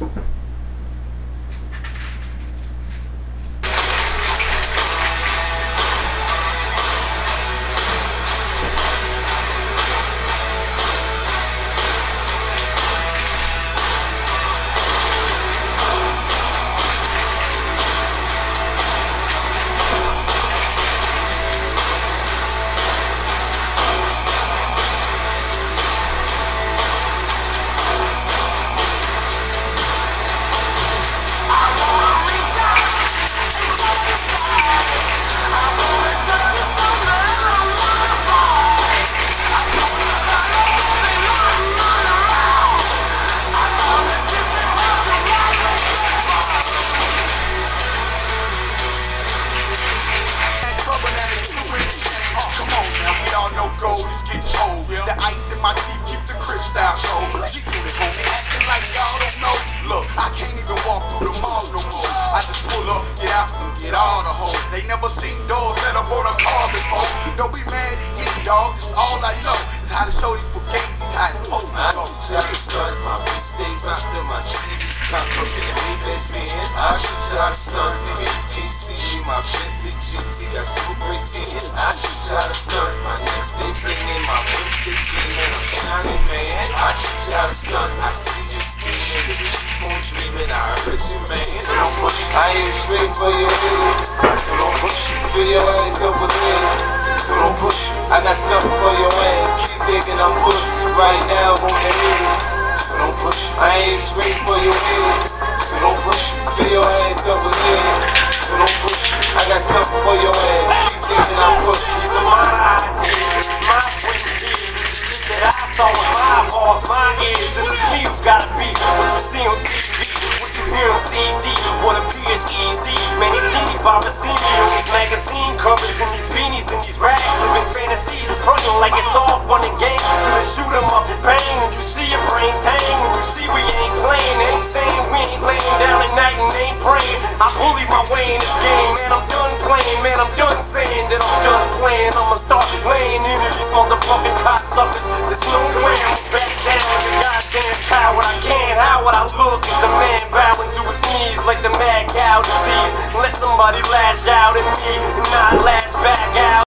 Gold is getting old. The ice in my teeth keeps the crystal cold. She do it for me, acting like y'all don't know. Look, I can't even walk through the mall no more. I just pull up, get out, and get all the hoes. They never seen doors set up on a car before. Don't be mad at me, dog. It's all I know. It's how to show these fugazi how it's supposed to go. I start my wrist stay rocked on my cheeks. I'm looking at me best man. I shoot y'all to start, nigga. You can't see me. My Bentley GT got super great teeth. I shoot y'all to start. My next day bringing my wrist to man. I'm shining, man. I shoot y'all to start. I see you scheming. You keep on dreaming. I heard you, man. So don't push. I ain't straight for your head. So don't push. Feel your ass over there. So don't push. I got something for your ass. Keep thinking I'm pussy right now on the head. So don't push. I ain't straight for your head. So don't push. Feel your ass over there. So don't push. I got something for your ass. Keep thinking I'm pussy. These are my ideas, my point of view. Shit that I saw with my balls, my ears. This is me who's gotta be what you see on TV, what you hear on CD, what appears easy. Man, these teeny boppers see me on these magazine covers and these beanies and these rags, living fantasies, frontin' like it's all fun and games. Gonna shoot 'em up with pain when you see your brains hang. When you see we ain't playing, ain't saying we ain't laying down at night and ain't praying. I bully my way in this game, man. I'm done playing, man. I'm done saying that I'm done playing. I'ma start laying into these motherfucking cocksuckers. There's no way I'm back down in the goddamn coward. I can't. How would I look as the man bowing to his knees like the mad cow disease? Let somebody lash out at me and not lash back out.